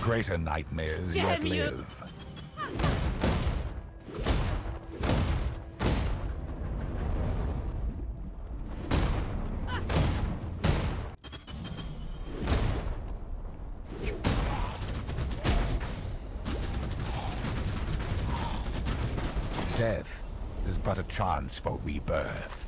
Greater nightmares yet Damn you. live. Death is but a chance for rebirth.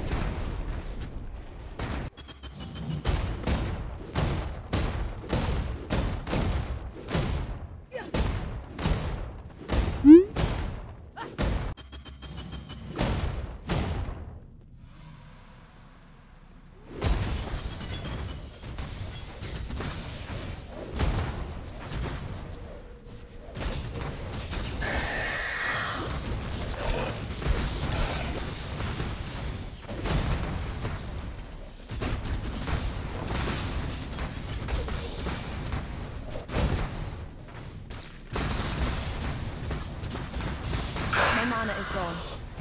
Mana is gone.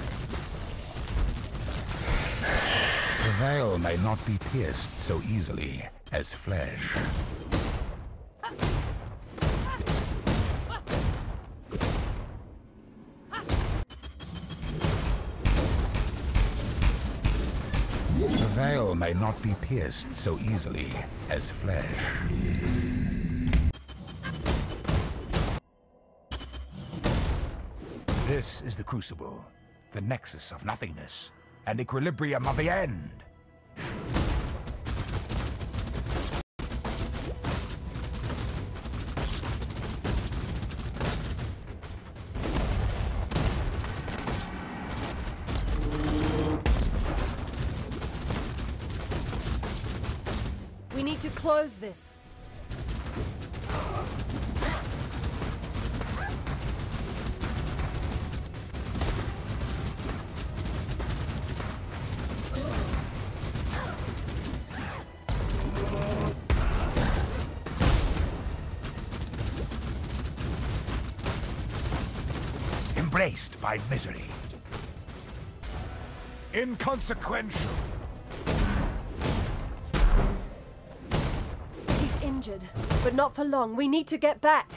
The veil may not be pierced so easily as flesh. The veil may not be pierced so easily as flesh. This is the Crucible, the nexus of nothingness, and equilibrium of the end. We need to close this. Embraced by misery. Inconsequential. He's injured, but not for long. We need to get back.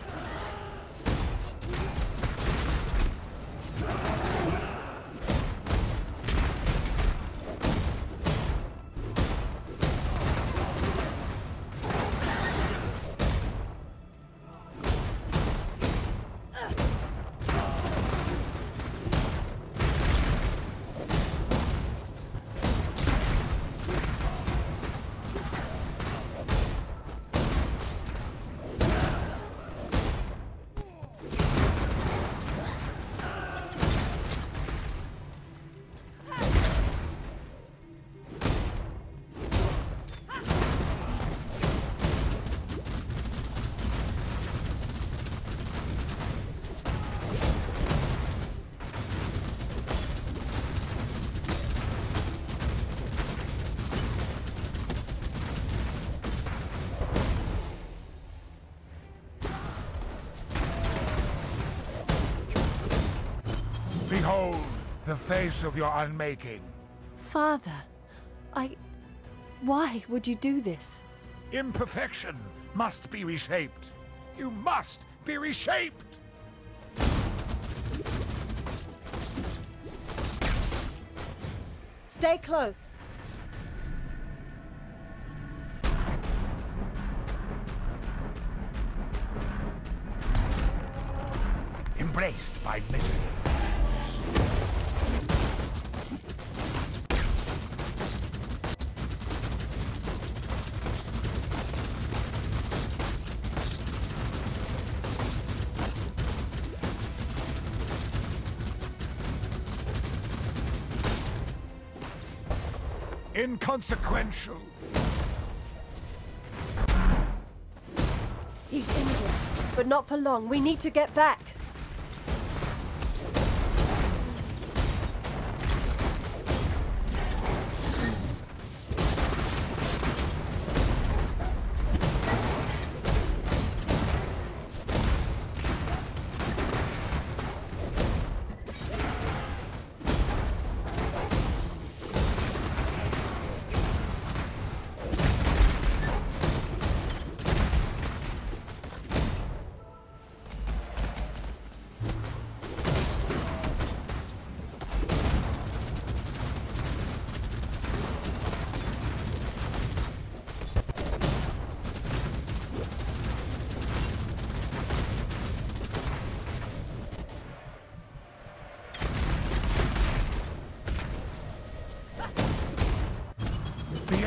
Behold the face of your unmaking. Father, why would you do this? Imperfection must be reshaped. You must be reshaped! Stay close. Embraced by misery. Inconsequential. He's injured, but not for long. We need to get back.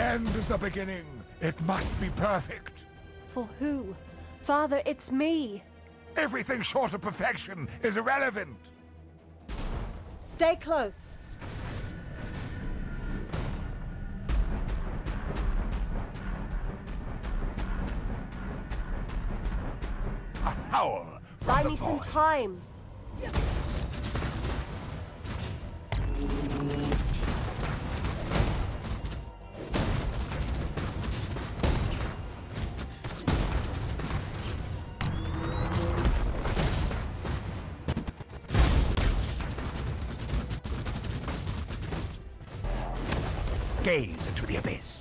end is the beginning. It must be perfect. For who? Father, it's me. Everything short of perfection is irrelevant. Stay close. A howl from Buy the me some void. time. Gaze into the abyss.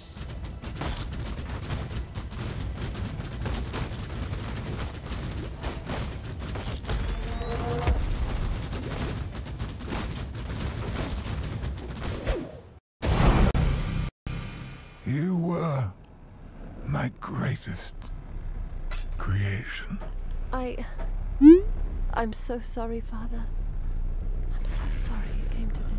You were my greatest creation. I'm so sorry, Father. I'm so sorry it came to